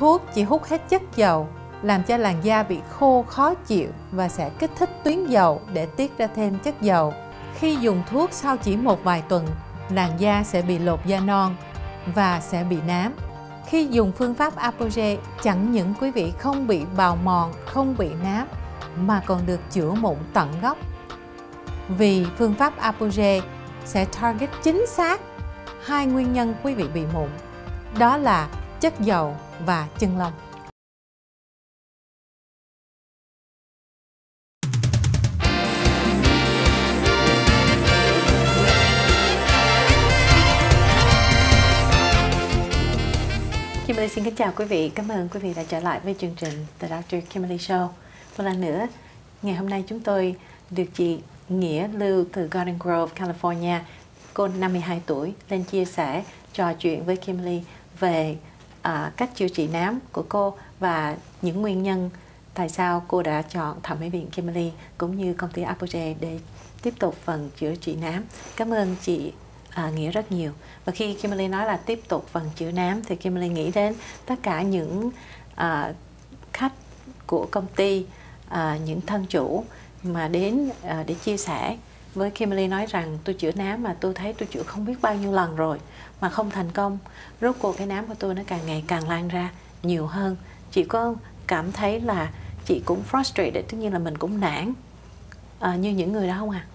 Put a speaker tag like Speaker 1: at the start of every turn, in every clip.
Speaker 1: thuốc chỉ hút hết chất dầu, làm cho làn da bị khô khó chịu và sẽ kích thích tuyến dầu để tiết ra thêm chất dầu. Khi dùng thuốc sau chỉ một vài tuần, làn da sẽ bị lột da non và sẽ bị nám. Khi dùng phương pháp Apoget, chẳng những quý vị không bị bào mòn, không bị nám, mà còn được chữa mụn tận gốc. Vì phương pháp Apoget sẽ target chính xác hai nguyên nhân quý vị bị mụn, đó là chất dầu và chân lông.
Speaker 2: Kimberly xin kính chào quý vị. Cảm ơn quý vị đã trở lại với chương trình The Dr. Kimberly Show. Một lần nữa, ngày hôm nay chúng tôi được chị Nghĩa Lưu từ Garden Grove, California, cô 52 tuổi, lên chia sẻ, trò chuyện với Kimberly về cách chữa trị nám của cô và những nguyên nhân tại sao cô đã chọn thẩm mỹ viện Kimberly cũng như công ty Apoget để tiếp tục phần chữa trị nám. Cảm ơn chị Nghĩa rất nhiều. Và khi Kimberly nói là tiếp tục phần chữa nám thì Kimberly nghĩ đến tất cả những khách của công ty, những thân chủ mà đến để chia sẻ với Kimberly, nói rằng tôi chữa nám mà tôi thấy tôi chữa không biết bao nhiêu lần rồi mà không thành công. Rốt cuộc cái nám của tôi nó càng ngày càng lan ra nhiều hơn. Chị có cảm thấy là chị cũng frustrated, tất nhiên là mình cũng nản như những người đó không ạ?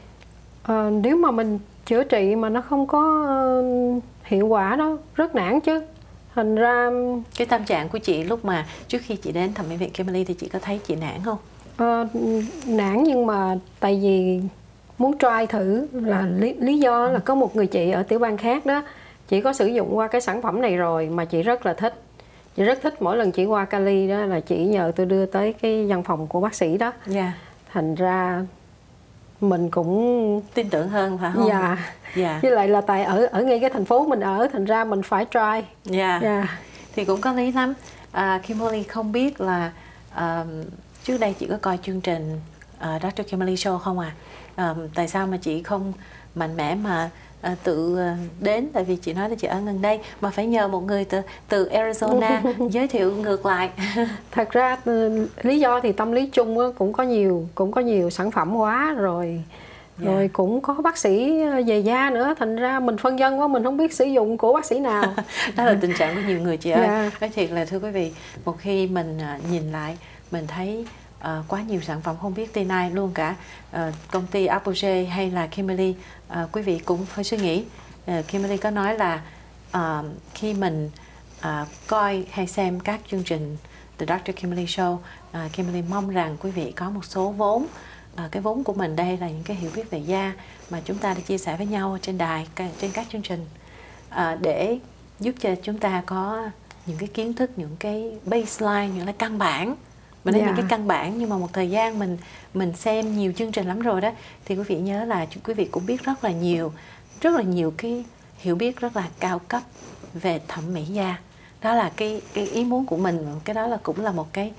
Speaker 3: Nếu mà mình chữa trị mà nó không có hiệu quả đó, rất nản chứ. Thành ra
Speaker 2: cái tâm trạng của chị lúc mà trước khi chị đến thẩm mỹ viện Kimberly thì chị có thấy chị nản không?
Speaker 3: Nản, nhưng mà tại vì muốn try thử là lý do là có một người chị ở tiểu bang khác đó, chị có sử dụng qua cái sản phẩm này rồi mà chị rất là thích. Chị rất thích, mỗi lần chị qua Cali đó là chị nhờ tôi đưa tới cái văn phòng của bác sĩ đó. Thành ra mình cũng
Speaker 2: tin tưởng hơn phải không?
Speaker 3: Với lại là tại ở ngay cái thành phố mình ở, thành ra mình phải try.
Speaker 2: Thì cũng có lý lắm. Kimberly không biết là trước đây chị có coi chương trình Dr. Kimberly Show không ạ? Tại sao mà chị không mạnh mẽ mà tự đến? Tại vì chị nói là chị ở gần đây mà phải nhờ một người từ Arizona giới thiệu ngược lại.
Speaker 3: Thật ra lý do thì tâm lý chung cũng có nhiều sản phẩm quá rồi. Rồi cũng có bác sĩ về da nữa, thành ra mình phân vân quá, mình không biết sử dụng của bác sĩ nào.
Speaker 2: Đó là tình trạng của nhiều người chị ơi. Nói thiệt là thưa quý vị, một khi mình nhìn lại, mình thấy quá nhiều sản phẩm không biết tên ai luôn cả, công ty Apoget hay là Kimberly. Quý vị cũng phải suy nghĩ. Kimberly có nói là khi mình coi hay xem các chương trình The Dr. Kimberly Show, Kimberly mong rằng quý vị có một số vốn. Cái vốn của mình đây là những cái hiểu biết về da mà chúng ta đã chia sẻ với nhau trên đài, trên các chương trình, để giúp cho chúng ta có những cái kiến thức, những cái baseline, những cái căn bản. Mình nói những cái căn bản, nhưng mà một thời gian mình xem nhiều chương trình lắm rồi đó, thì quý vị nhớ là quý vị cũng biết rất là nhiều cái hiểu biết rất là cao cấp về thẩm mỹ da. Đó là cái ý muốn của mình. Cái đó là cũng là một cái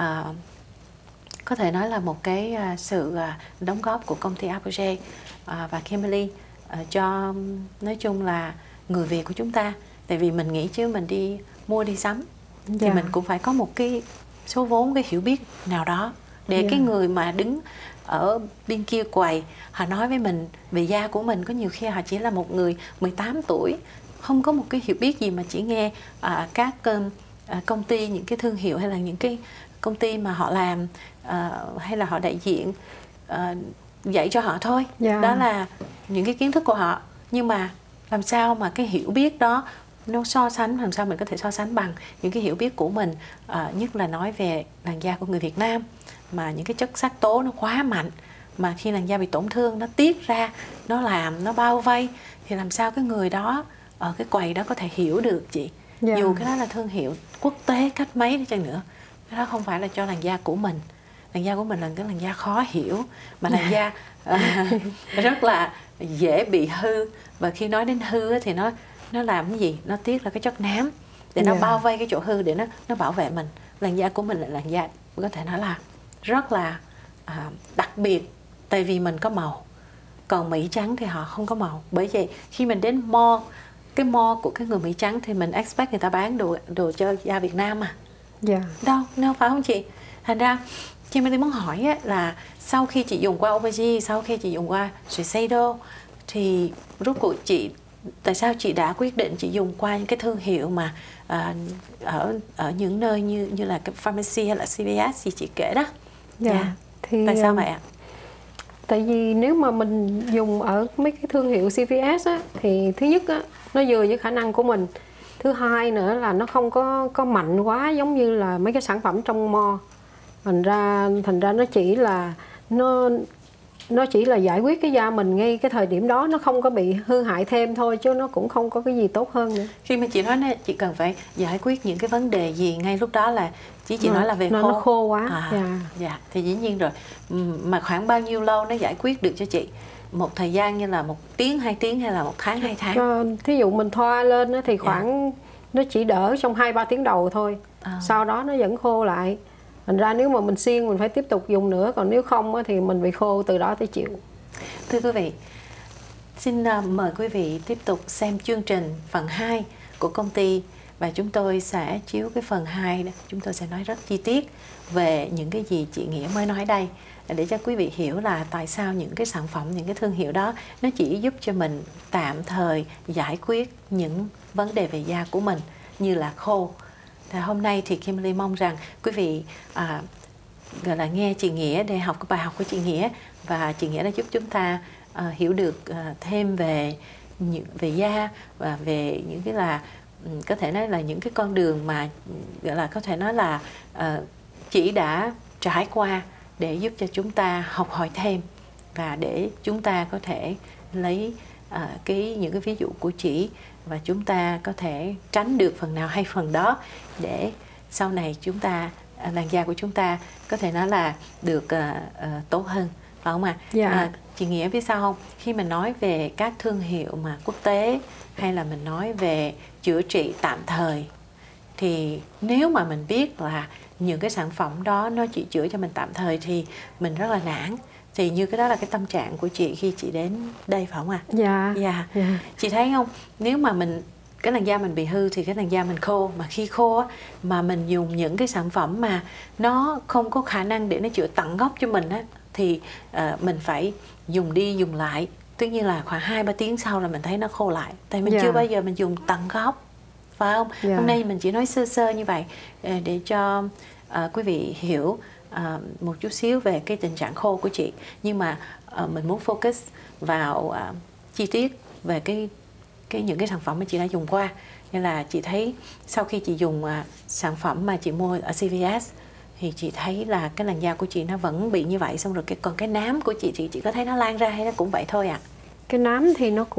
Speaker 2: có thể nói là một cái sự đóng góp của công ty Apoget và Kimberly cho, nói chung là người Việt của chúng ta. Tại vì mình nghĩ chứ mình đi mua đi sắm thì mình cũng phải có một cái số vốn, cái hiểu biết nào đó để cái người mà đứng ở bên kia quầy, họ nói với mình về da của mình. Có nhiều khi họ chỉ là một người 18 tuổi, không có một cái hiểu biết gì, mà chỉ nghe các công ty, những cái thương hiệu hay là những cái công ty mà họ làm hay là họ đại diện dạy cho họ thôi. Đó là những cái kiến thức của họ. Nhưng mà làm sao mà cái hiểu biết đó nó so sánh, làm sao mình có thể so sánh bằng những cái hiểu biết của mình, nhất là nói về làn da của người Việt Nam, mà những cái chất sắc tố nó quá mạnh, mà khi làn da bị tổn thương nó tiết ra, nó làm, nó bao vây, thì làm sao cái người đó ở cái quầy đó có thể hiểu được chị? Dù cái đó là thương hiệu quốc tế cách mấy đi chăng nữa, cái đó không phải là cho làn da của mình. Làn da của mình là cái làn da khó hiểu, mà làn da rất là dễ bị hư. Và khi nói đến hư thì nó làm cái gì? Nó tiết ra cái chất nám để nó bao vây cái chỗ hư, để nó bảo vệ mình. Làn da của mình là làn da có thể nói là rất là đặc biệt, tại vì mình có màu. Còn Mỹ trắng thì họ không có màu. Bởi vậy khi mình đến mall, cái mall của cái người Mỹ trắng thì mình expect người ta bán đồ cho da Việt Nam mà.
Speaker 3: Dạ.
Speaker 2: Đâu phải không chị? Thành ra Kimberly muốn hỏi á, là sau khi chị dùng qua Obagi, sau khi chị dùng qua Shiseido thì rốt cuộc tại sao chị đã quyết định chị dùng qua những cái thương hiệu mà ở những nơi như là cái pharmacy hay là CVS gì chị kể đó?
Speaker 3: Dạ. Thì
Speaker 2: tại sao vậy ạ?
Speaker 3: Tại vì nếu mà mình dùng ở mấy cái thương hiệu CVS á, thì thứ nhất á, nó vừa với khả năng của mình. Thứ hai nữa là nó không có mạnh quá giống như là mấy cái sản phẩm trong mall. Thành ra nó chỉ là nó chỉ là giải quyết cái da mình ngay cái thời điểm đó, nó không có bị hư hại thêm thôi, chứ nó cũng không có cái gì tốt hơn nữa.
Speaker 2: Khi mà chị nói chị cần phải giải quyết những cái vấn đề gì ngay lúc đó là chị nói là về khô.
Speaker 3: Nó khô quá.
Speaker 2: Dạ, thì dĩ nhiên rồi. Mà khoảng bao nhiêu lâu nó giải quyết được cho chị? Một thời gian như là 1 tiếng, 2 tiếng hay là 1 tháng, 2 tháng?
Speaker 3: Thí dụ mình thoa lên thì khoảng nó chỉ đỡ trong 2-3 tiếng đầu thôi. Sau đó nó vẫn khô lại. Thành ra nếu mà mình siêng mình phải tiếp tục dùng nữa, còn nếu không thì mình bị khô từ đó tới chịu.
Speaker 2: Thưa quý vị, xin mời quý vị tiếp tục xem chương trình phần 2 của công ty, và chúng tôi sẽ chiếu cái phần 2 đó. Chúng tôi sẽ nói rất chi tiết về những cái gì chị Nghĩa mới nói đây, để cho quý vị hiểu là tại sao những cái sản phẩm, những cái thương hiệu đó nó chỉ giúp cho mình tạm thời giải quyết những vấn đề về da của mình như là khô. Hôm nay thì Kimberly mong rằng quý vị gọi là nghe chị Nghĩa để học cái bài học của chị Nghĩa, và chị Nghĩa đã giúp chúng ta hiểu được thêm về da và về những cái là có thể nói là những cái con đường mà gọi là có thể nói là chị đã trải qua để giúp cho chúng ta học hỏi thêm, và để chúng ta có thể lấy những cái ví dụ của chị và chúng ta có thể tránh được phần nào hay phần đó, để sau này chúng ta làn da của chúng ta có thể nói là được tốt hơn, phải không ạ?
Speaker 3: Dạ.
Speaker 2: Chị Nghĩa biết sao không? Khi mình nói về các thương hiệu mà quốc tế, hay là mình nói về chữa trị tạm thời, thì nếu mà mình biết là những cái sản phẩm đó nó chỉ chữa cho mình tạm thời thì mình rất là nản. Thì như cái đó là cái tâm trạng của chị khi chị đến đây, phải không ạ?
Speaker 3: Dạ.
Speaker 2: Chị thấy không? Nếu mà cái làn da mình bị hư thì cái làn da mình khô, mà khi khô á, mà mình dùng những cái sản phẩm mà nó không có khả năng để nó chữa tận gốc cho mình á, thì mình phải dùng đi dùng lại. Tuy nhiên là khoảng 2-3 tiếng sau là mình thấy nó khô lại, tại mình chưa bao giờ mình dùng tận gốc, phải không? Hôm nay mình chỉ nói sơ sơ như vậy để cho quý vị hiểu một chút xíu về cái tình trạng khô của chị. Nhưng mà mình muốn focus vào chi tiết về những cái sản phẩm mà chị đã dùng qua. Nên là chị thấy sau khi chị dùng sản phẩm mà chị mua ở CVS thì chị thấy là cái làn da của chị nó vẫn bị như vậy. Xong rồi còn cái nám của chị thì chị có thấy nó lan ra hay nó cũng vậy thôi ạ?
Speaker 3: Cái nám thì nó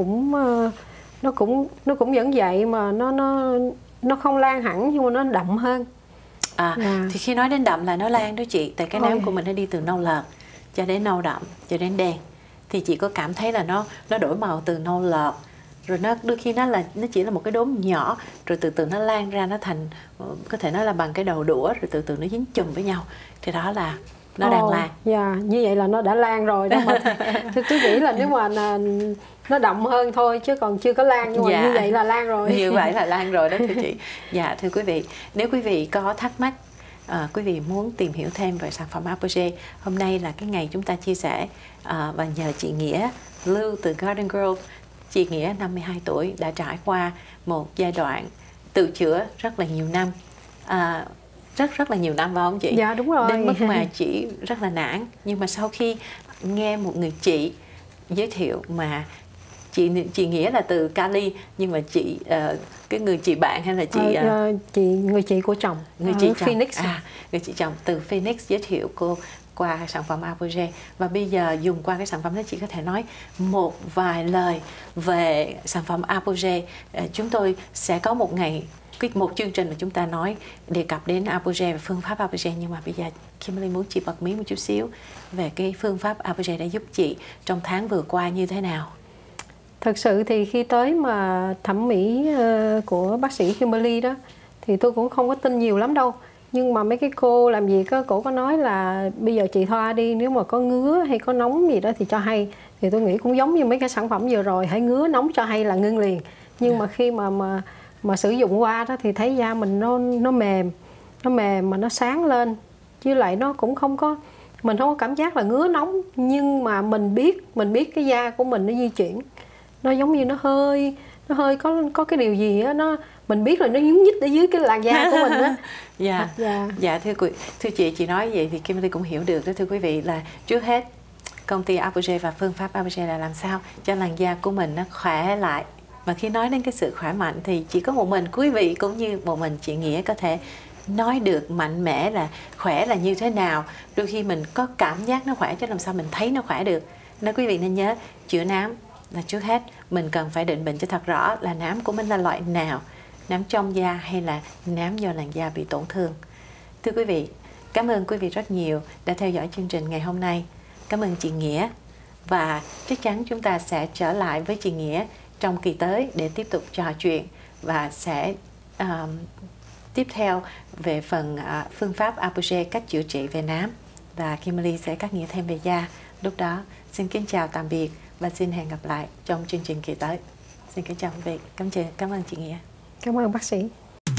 Speaker 3: cũng vẫn vậy, mà nó không lan hẳn nhưng mà nó đậm hơn.
Speaker 2: Thì khi nói đến đậm là nó lan đó chị. Tại cái nám của mình nó đi từ nâu lợt cho đến nâu đậm cho đến đen. Thì chị có cảm thấy là nó đổi màu từ nâu lợt, rồi nó đôi khi nó chỉ là một cái đốm nhỏ, rồi từ từ nó lan ra, nó thành, có thể nói là bằng cái đầu đũa, rồi từ từ nó dính chùm với nhau. Thì đó là nó đang lan.
Speaker 3: Như vậy là nó đã lan rồi đó mà. Thì tôi nghĩ là nếu mà nó đậm hơn thôi, chứ còn chưa có lan, nhưng mà như vậy là lan rồi.
Speaker 2: Như vậy là lan rồi đó thưa chị. Thưa quý vị, nếu quý vị có thắc mắc, quý vị muốn tìm hiểu thêm về sản phẩm Apogee, hôm nay là cái ngày chúng ta chia sẻ, và nhờ chị Nghĩa Lưu từ Garden Grove. Chị Nghĩa 52 tuổi đã trải qua một giai đoạn tự chữa rất là nhiều năm, rất là nhiều năm, phải không chị?
Speaker 3: Dạ đúng rồi.
Speaker 2: Đến mức mà chị rất là nản. Nhưng mà sau khi nghe một người chị giới thiệu, mà chị Nghĩa là từ Cali, nhưng mà chị cái người chị bạn hay là
Speaker 3: người chị của chồng,
Speaker 2: người chị chồng
Speaker 3: Phoenix.
Speaker 2: Người chị chồng từ Phoenix giới thiệu cô qua sản phẩm Apogee, và bây giờ dùng qua cái sản phẩm đó, chị có thể nói một vài lời về sản phẩm Apogee. Chúng tôi sẽ có một chương trình mà chúng ta đề cập đến Apogee và phương pháp Apogee, nhưng mà bây giờ Kimberly muốn chị bật mí một chút xíu về cái phương pháp Apogee đã giúp chị trong tháng vừa qua như thế nào.
Speaker 3: Thật sự thì khi tới mà thẩm mỹ của bác sĩ Kimberly đó, thì tôi cũng không có tin nhiều lắm đâu. Nhưng mà mấy cái cô làm việc á, cổ có nói là bây giờ chị thoa đi, nếu mà có ngứa hay có nóng gì đó thì cho hay. Thì tôi nghĩ cũng giống như mấy cái sản phẩm vừa rồi, hãy ngứa nóng cho hay là ngưng liền. Nhưng mà khi mà sử dụng qua đó thì thấy da mình nó mềm mà nó sáng lên, với lại nó cũng không có, mình không có cảm giác là ngứa nóng, nhưng mà mình biết cái da của mình nó di chuyển, nó giống như nó hơi có cái điều gì á, mình biết là nó nhúc nhích ở dưới cái làn da của mình á.
Speaker 2: Dạ thưa chị nói vậy thì Kimberly cũng hiểu được đó thưa quý vị, là trước hết công ty Apogee và phương pháp Apogee là làm sao cho làn da của mình nó khỏe lại. Và khi nói đến cái sự khỏe mạnh thì chỉ có một mình quý vị cũng như một mình chị Nghĩa có thể nói được mạnh mẽ là khỏe là như thế nào. Đôi khi mình có cảm giác nó khỏe chứ làm sao mình thấy nó khỏe được. Nên quý vị nên nhớ, chữa nám là trước hết mình cần phải định bệnh cho thật rõ là nám của mình là loại nào, nám trong da hay là nám do làn da bị tổn thương. Thưa quý vị, cảm ơn quý vị rất nhiều đã theo dõi chương trình ngày hôm nay. Cảm ơn chị Nghĩa, và chắc chắn chúng ta sẽ trở lại với chị Nghĩa trong kỳ tới để tiếp tục trò chuyện và sẽ tiếp theo về phần phương pháp Apogee, cách chữa trị về nám, và Kimberly sẽ cắt nghĩa thêm về da. Lúc đó xin kính chào tạm biệt và xin hẹn gặp lại trong chương trình kỳ tới. Xin kính chào quý vị. Cảm ơn chị Nghĩa.
Speaker 3: Cảm ơn bác sĩ.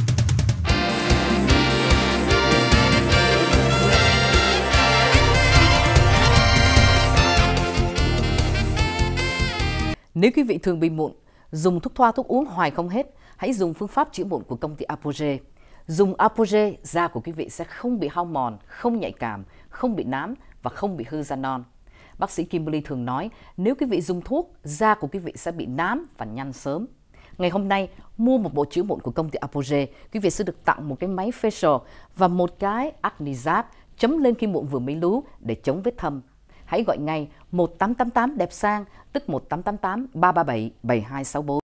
Speaker 4: Nếu quý vị thường bị mụn, dùng thuốc thoa thuốc uống hoài không hết, hãy dùng phương pháp chữa mụn của công ty Apogee. Dùng Apogee, da của quý vị sẽ không bị hao mòn, không nhạy cảm, không bị nám và không bị hư da non. Bác sĩ Kimberly thường nói, nếu quý vị dùng thuốc, da của quý vị sẽ bị nám và nhăn sớm. Ngày hôm nay, mua một bộ chữa mụn của công ty Apogee, quý vị sẽ được tặng một cái máy facial và một cái acne giáp chấm lên khi mụn vừa mới lú để chống vết thâm. Hãy gọi ngay 1888 đẹp sang, tức 1888 337 7264.